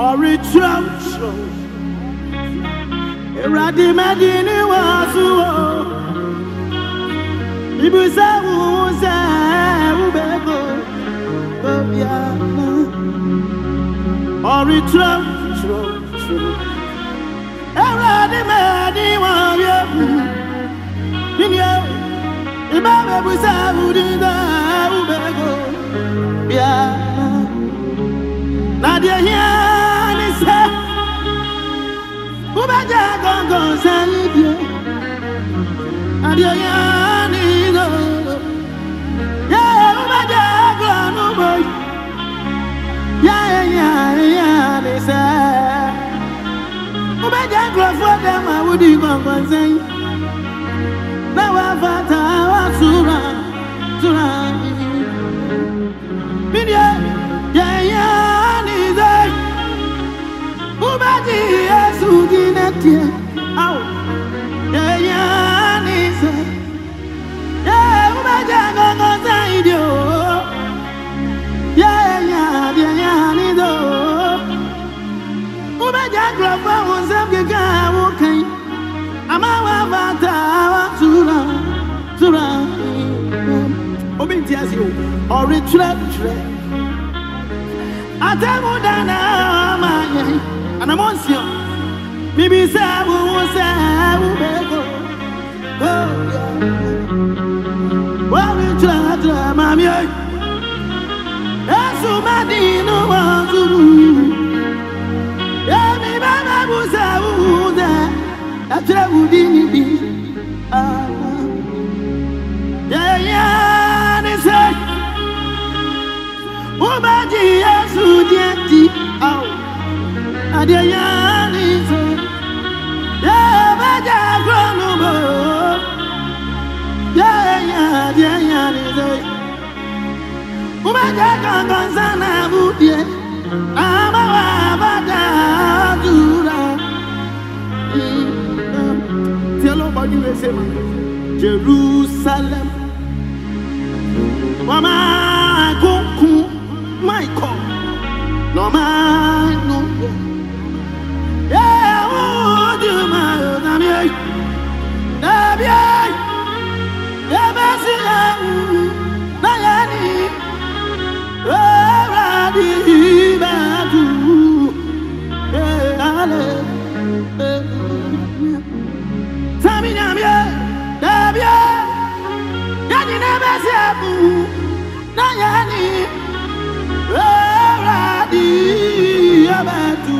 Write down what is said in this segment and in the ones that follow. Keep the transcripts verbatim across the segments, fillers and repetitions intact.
or retrench. Eradi medini wasu. Ibusa wusa ubego. Obiana. Or retrench. Eradi medini wasu. Ninya. Ibabe busa udinda ubego. Obiana. Nadia hiani se. Ubaja gongo salibye. Nadia hiani go. Yeah, ubaja glanu boy. Yeah, yeah, yeah, they say. Ubaja glanu dem awudi gongo say. Na wa fata wa sura, sura. Media, yeah, yeah, ni say. Ubaji Yesu ginetie, aw, yeah, yeah, ni say. Yeah, ubaja gongo saidio. Yeah, yeah, yeah, yeah, ni do. Ubaja glanu wonzam gega wokai. Amawa vata wa sura, sura. Obinti asio, or retre. Atamu dana manye, anamonsia. Bibi sabu sabu bego. Oh yeah. Wa retre mami. Esu madino wanzuru. Ya mi baba busabu da. Atra udini bi. Ah. Yeah yeah, ni say. Ubaji Yesu dienti. Aw. Adia yeah, ni say. Yeah, baja grono bo. Yeah yeah, yeah yeah, ni say. Ubaja gangan sana budie. Amawa bada dura. Tell about you, Jerusalem. Mama, Goku, Michael, no man, no. Yeah, oh, do my Nami, Nabia, Yabasia, Nayani, Radi, Badu, Ale. Saminamia, Nabia, Yani Nabasabu, Nayani, Radi, Abatu,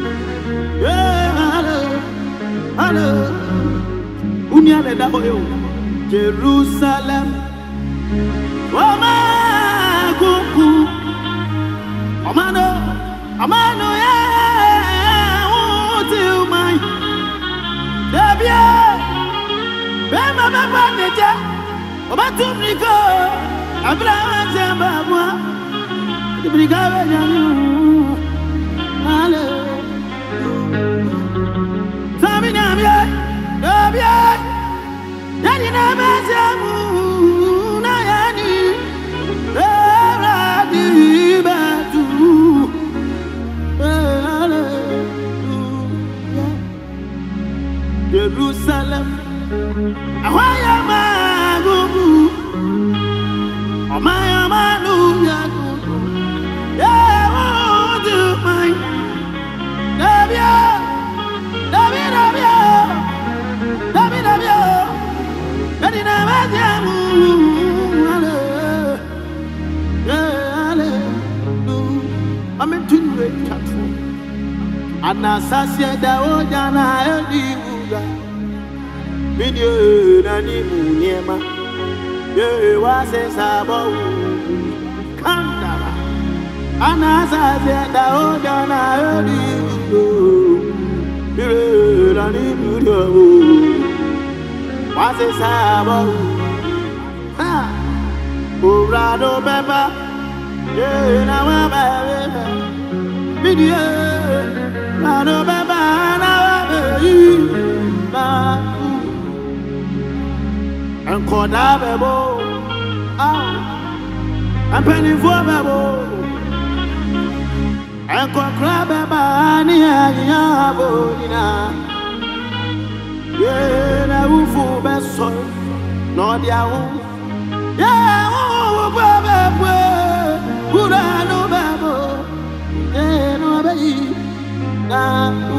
Hello, Hello, Unyale Daboyo, Jerusalem, Wama Kuku, Amano, Amano, yeah, oh, my. Dabia, Bema Baba Neja, Obatumiko, Abraham Zambabwa, the Brigade Janu, Hale, Saminamia, Dabia, Yanina Bazamu, Nayani, Radi Batu, Hale. Jerusalem, Ahaya Magubu, Amaya Manu Yagu, yeah, oh, do my Davia, Davia, Davia, Davia, Davia, Dadina Majamu, Ale, yeah, Ale, I'm in two way chatful. Anasasia Daojana Edi. Video nani munyema ye wase sabo kandara anasa zenda ojana eri video nani munyema wase sabo ha urado beba ye na wa beba video urado beba na wa beba and Kodabebo, ah, and Penny for Bebo, Eko krabe bani ya bonina. Ye na ufu beso no dia hu. Ye hu bebe bwe. Ura no bebo. Ye no be na